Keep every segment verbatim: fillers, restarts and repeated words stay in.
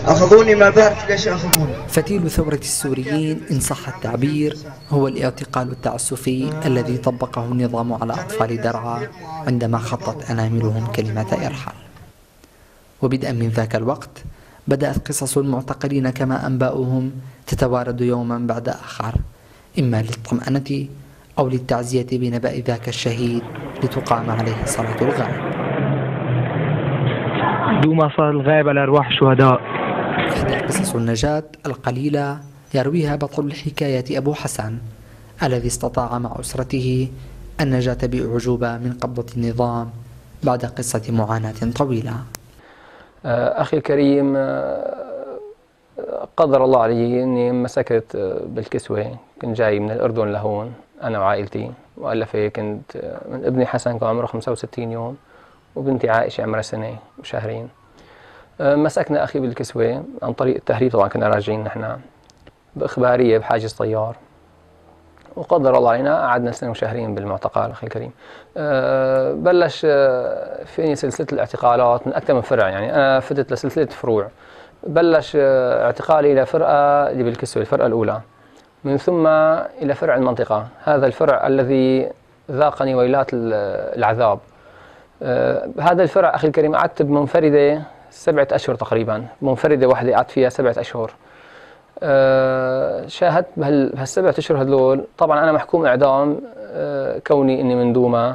أخذوني ما بعرف ليش أخذوني. فتيل ثورة السوريين إن صح التعبير هو الاعتقال التعسفي الذي طبقه النظام على أطفال درعا عندما خطت أناملهم كلمة إرحال. وبدءا من ذاك الوقت بدأت قصص المعتقلين كما أنباؤهم تتوارد يوما بعد آخر، إما للطمأنة أو للتعزية بنبأ ذاك الشهيد لتقام عليه صلاة الغائب. دوما صار الغائب على أرواح الشهداء. إحدى قصص النجاة القليلة يرويها بطل الحكاية أبو حسن الذي استطاع مع أسرته النجاة بأعجوبة من قبضة النظام بعد قصة معاناة طويلة. أخي الكريم، قدر الله علي أني مسكت بالكسوة. كنت جاي من الأردن لهون أنا وعائلتي، مؤلفة كنت من ابني حسن كان عمره خمسة وستين يوم وبنتي عائشة عمرها سنة وشهرين. مسكنا أخي بالكسوة عن طريق التهريب، طبعا كنا راجعين نحن بإخبارية بحاجز طيار، وقدر الله علينا قعدنا سنة وشهرين بالمعتقل. أخي الكريم، أه بلش أه فيني سلسلة الاعتقالات من أكثر من فرع، يعني أنا فتت لسلسلة فروع. بلش أه اعتقالي إلى فرقة اللي بالكسوة، الفرقة الأولى، من ثم إلى فرع المنطقة، هذا الفرع الذي ذاقني ويلات العذاب. أه هذا الفرع أخي الكريم قعدت بمنفردة سبعة أشهر تقريبا، منفردة واحدة قعدت فيها سبعة أشهر. أه شاهدت بهالسبعة أشهر هذول، طبعا أنا محكوم إعدام أه كوني إني من دوما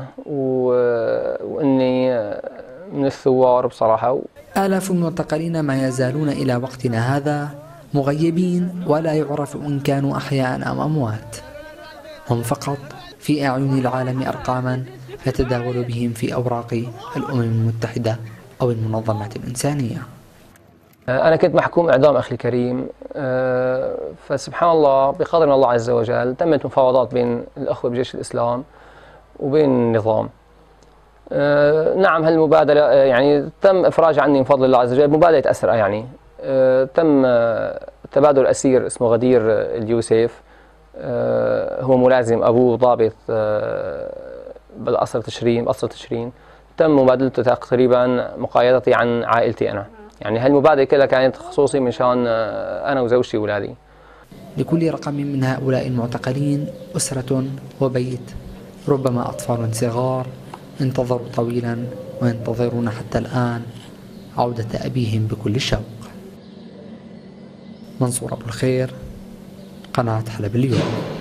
وإني من الثوار بصراحة. آلاف المعتقلين ما يزالون إلى وقتنا هذا مغيبين ولا يعرف إن كانوا أحياء أم أموات. هم فقط في أعين العالم أرقاما يتداول بهم في أوراق الأمم المتحدة أو المنظمات الإنسانية. أنا كنت محكوم إعدام أخي الكريم، فسبحان الله بقدر من الله عز وجل تمت مفاوضات بين الأخوة بجيش الإسلام وبين النظام. نعم هالمبادلة يعني تم إفراج عني من فضل الله عز وجل، مبادلة أسرى يعني. تم تبادل أسير اسمه غدير اليوسف، هو ملازم أبوه ضابط بالقصر تشرين، قصر تشرين. تم مبادلته تقريبا مقايضتي عن عائلتي أنا، يعني هالمبادلة كلها كانت خصوصي مشان أنا وزوجتي وولادي. لكل رقم من هؤلاء المعتقلين أسرة وبيت، ربما أطفال صغار انتظروا طويلا وينتظرون حتى الآن عودة أبيهم بكل شوق. منصور أبو الخير، قناة حلب اليوم.